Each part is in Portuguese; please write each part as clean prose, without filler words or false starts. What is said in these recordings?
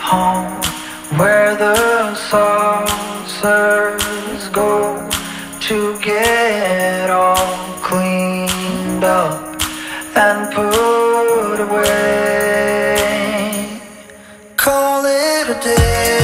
home where the saucers go to get all cleaned up and put away. Call it a day.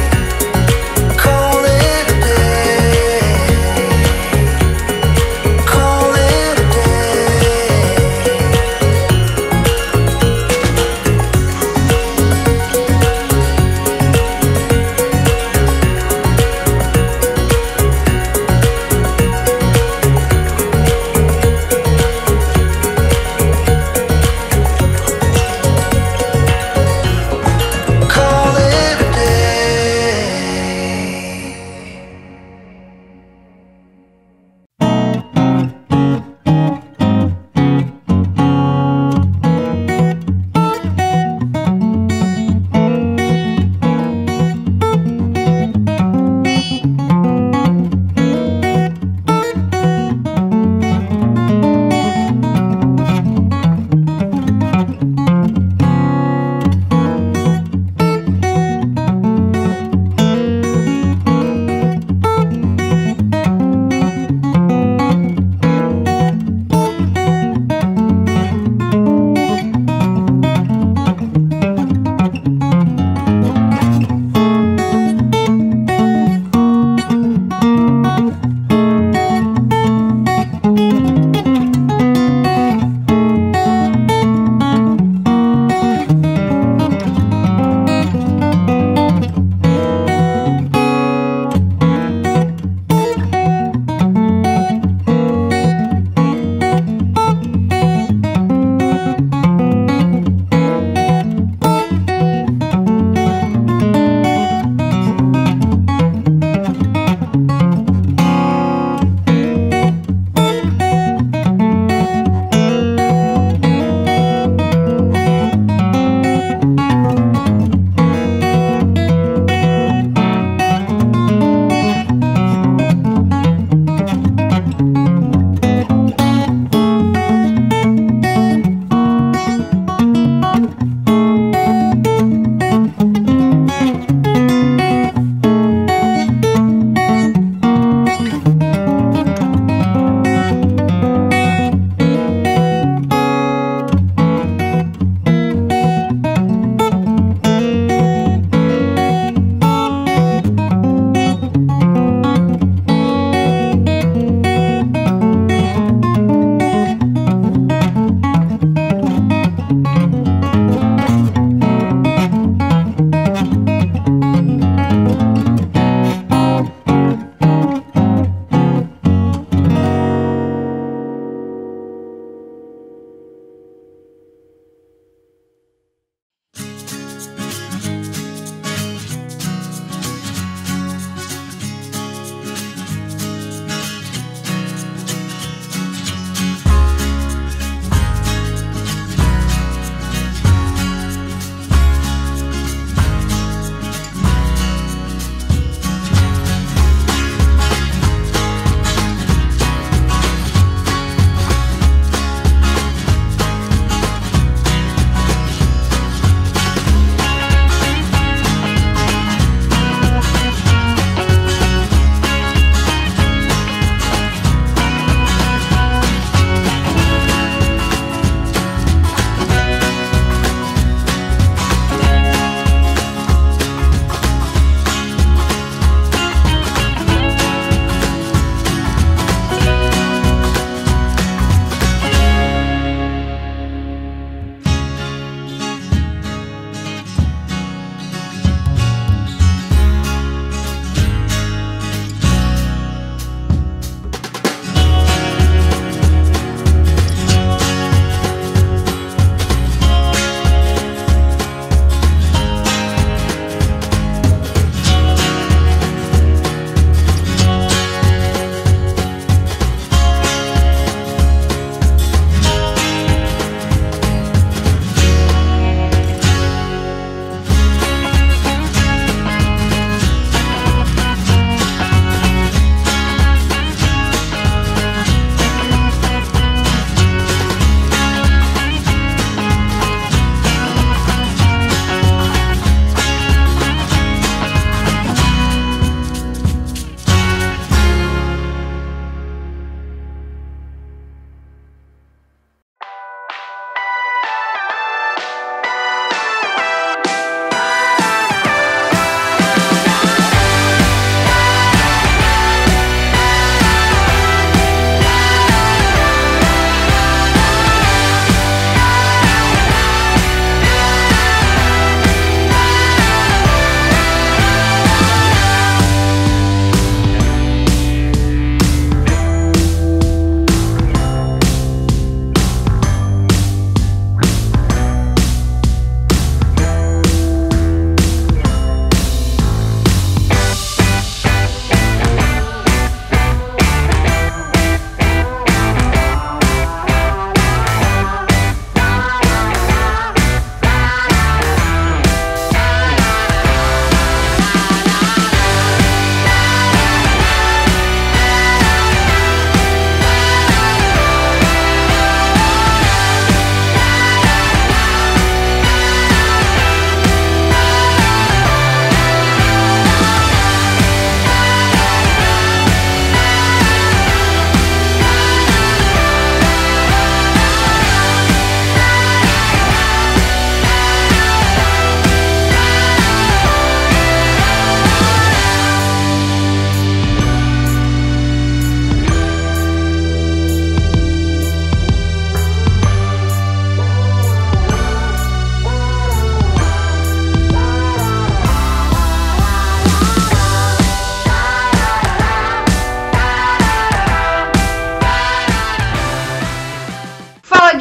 Call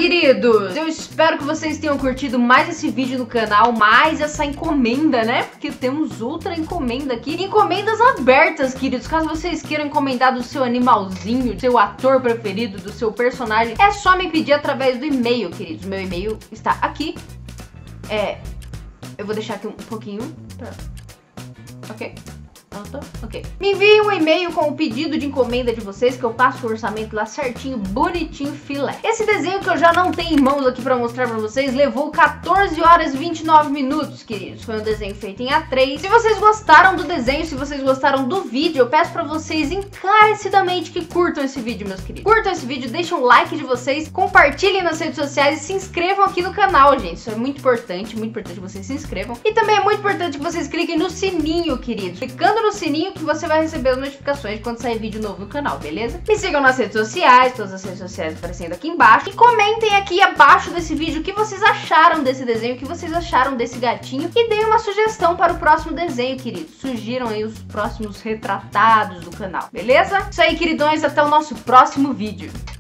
queridos, eu espero que vocês tenham curtido mais esse vídeo no canal, mais essa encomenda, né? Porque temos outra encomenda aqui. Encomendas abertas, queridos. Caso vocês queiram encomendar do seu animalzinho, do seu ator preferido, do seu personagem, é só me pedir através do e-mail, queridos. Meu e-mail está aqui. Eu vou deixar aqui um pouquinho pra... Ok? Ok. Me envie um e-mail com o pedido de encomenda de vocês, que eu passo o orçamento lá certinho, bonitinho, filé. Esse desenho que eu já não tenho em mãos aqui pra mostrar pra vocês levou 14 horas e 29 minutos, queridos. Foi um desenho feito em A3. Se vocês gostaram do desenho, se vocês gostaram do vídeo, eu peço pra vocês encarecidamente que curtam esse vídeo, meus queridos. Curtam esse vídeo, deixem um like de vocês, compartilhem nas redes sociais e se inscrevam aqui no canal, gente. Isso é muito importante que vocês se inscrevam. E também é muito importante que vocês cliquem no sininho, queridos. Clicando no sininho que você vai receber as notificações quando sair vídeo novo no canal, beleza? Me sigam nas redes sociais, todas as redes sociais aparecendo aqui embaixo. E comentem aqui abaixo desse vídeo o que vocês acharam desse desenho, o que vocês acharam desse gatinho. E deem uma sugestão para o próximo desenho, queridos. Sugiram aí os próximos retratados do canal, beleza? Isso aí, queridões, até o nosso próximo vídeo.